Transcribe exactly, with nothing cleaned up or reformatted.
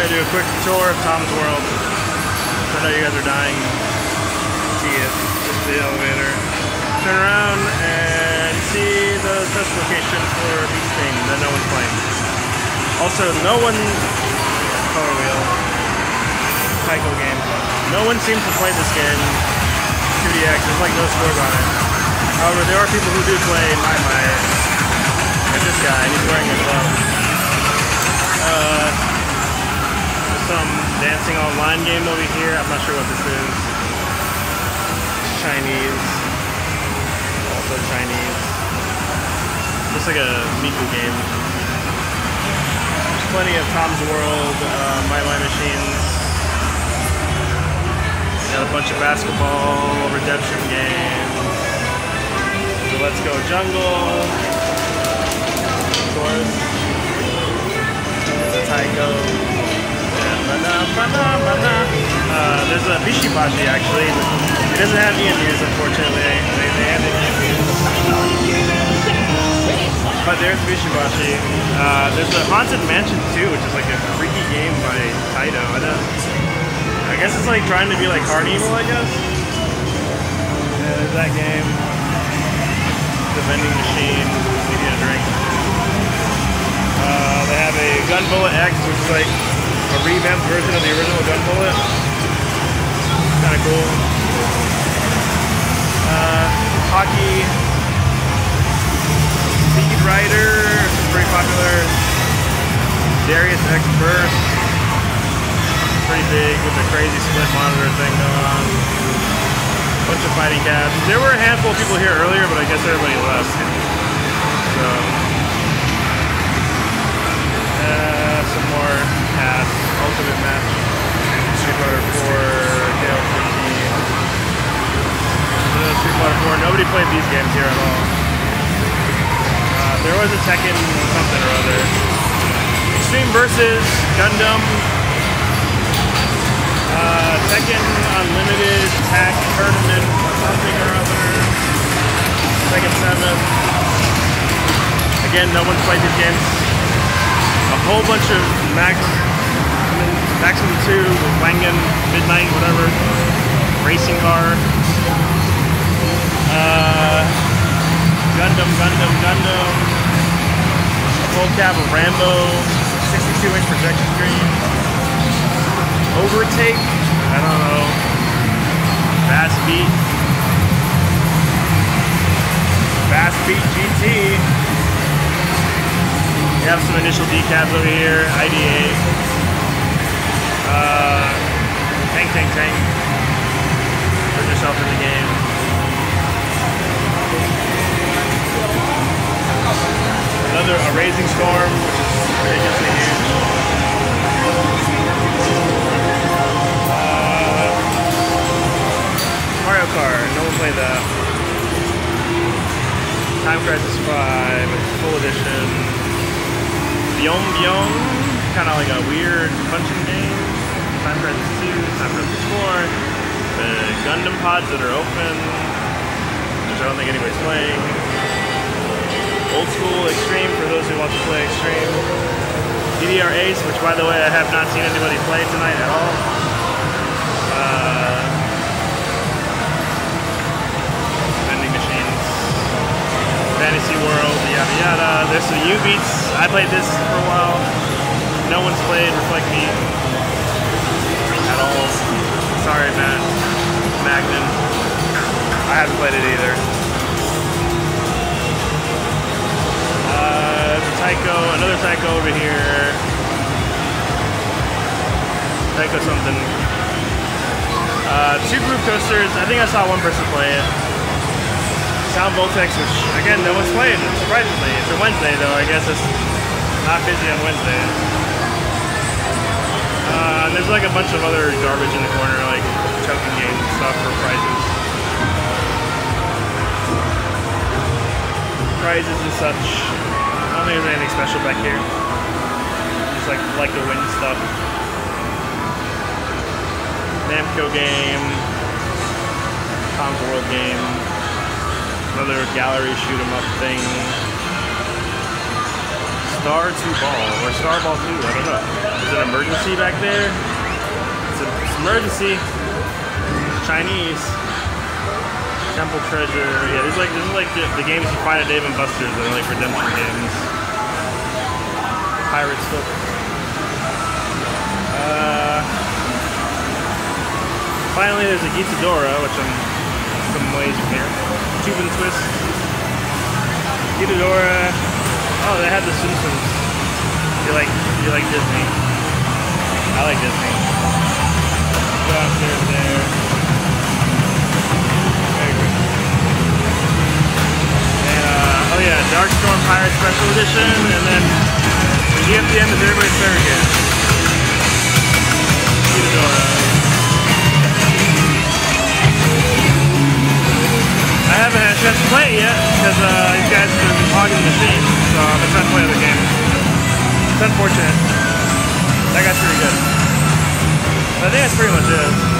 gonna do a quick tour of Tom's World. I know you guys are dying to see it. Just the elevator. Turn around and see the test location for Beast Thing that no one's playing. Also, no one color wheel. Taiko game. No one seems to play this game. I I I D X, there's like no scores on it. However, there are people who do play my my. Like this guy, he's wearing a glove. Uh, there's some dancing online game over here. I'm not sure what this is. It's Chinese. Also Chinese. Looks like a Miku game. There's plenty of Tom's World, uh, My My Machines. Got a bunch of basketball, redemption games. So Let's Go Jungle. Of course. Taiko. Uh, there's a Bishibashi actually. It doesn't have Vietnamese, unfortunately. They, they have Vietnamese. But there's Bishibashi. Uh, there's a Haunted Mansion two, which is like a freaky game by Taito. I don't I guess it's like trying to be like Carnival, I guess. Yeah, there's that game. The vending machine. You get a drink. Uh, they have a Gun Bullet X, which is like a revamped version of the original Gun Bullet. Kind of cool. Uh, hockey. Speed Rider, pretty popular. Darius X Burst. Pretty big with the crazy split monitor thing going on. Bunch of fighting cabs. There were a handful of people here earlier, but I guess everybody left. So, uh, some more cast. Ultimate match. Street Fighter four, K O three. Uh, Street Fighter four. Nobody played these games here at all. Uh, there was a Tekken something or other. Extreme versus Gundam. Uh, Tekken Unlimited Tag Tournament, something or other. Tekken seven. Again, no one's played these games. A whole bunch of Max, Maximum two, Wangan, Midnight, whatever. Racing car. Uh, Gundam, Gundam, Gundam. A full cab of Rambo. sixty-two inch projection screen. Overtake, I don't know, Fast Beat, Fast Beat G T. We have some initial decals over here, I D A, uh, Tank Tank Tank, put yourself in the game. Another, a Raising Storm, which is ridiculously huge. Mario Kart, no one played that. Time Crisis five, full edition. Byom Byom, kind of like a weird punching game. Time Crisis two, Time Crisis four. The Gundam pods that are open, which I don't think anybody's playing. Old School Extreme for those who want to play Extreme. D D R Ace, which by the way I have not seen anybody play tonight at all. Uh, Fantasy World, yada yada. There's some U-Beats. I played this for a while. No one's played Reflect Me at all. Sorry, Matt. Magnum. I haven't played it either. Uh, Taiko, another Taiko over here. Taiko something. Uh, two group coasters. I think I saw one person play it. Sound Voltex, which again no one's playing, surprisingly. It's a Wednesday though, I guess it's not busy on Wednesday. Uh, and there's like a bunch of other garbage in the corner, like choking games and stuff for prizes. Prizes and such. I don't think there's anything special back here. Just like like to win stuff. Namco game. Tom's World game. Another gallery shoot 'em up thing. Star two Ball, or Star Ball two, I don't know. There's an emergency back there. It's an emergency. Chinese. Temple Treasure. Yeah, these like this is like the, the games you find at Dave and Buster's. They're like redemption games. Pirate stuff. Uh, finally, there's a Gitadora, which I'm some ways from here. Tube and Twist. Gitadora. Oh, they had the Simpsons. You like you like Disney? I like Disney. Go upstairs there. Very good. And uh, oh yeah, Darkstorm Pirate Special Edition, and then the G F D M is everybody's favorite game. Gitadora. I haven't had a chance to play it yet because uh, these guys have been hogging the machine, so I've been trying to play other games. It's unfortunate. That guy's pretty good. But I think that's pretty much it.